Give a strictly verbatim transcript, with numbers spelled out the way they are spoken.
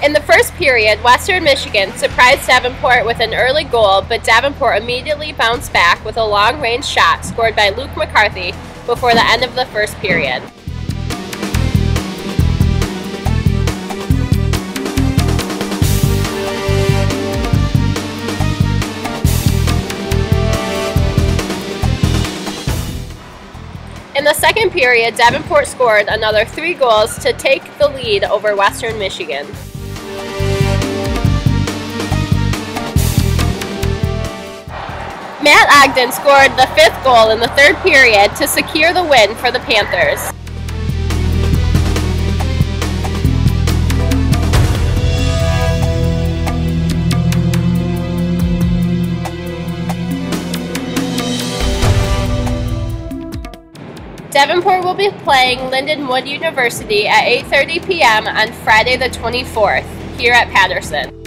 In the first period, Western Michigan surprised Davenport with an early goal, but Davenport immediately bounced back with a long-range shot scored by Luke McCarthy before the end of the first period. In the second period, Davenport scored another three goals to take the lead over Western Michigan. Matt Ogden scored the fifth goal in the third period to secure the win for the Panthers. Davenport will be playing Lindenwood University at eight thirty p m on Friday the twenty-fourth here at Patterson.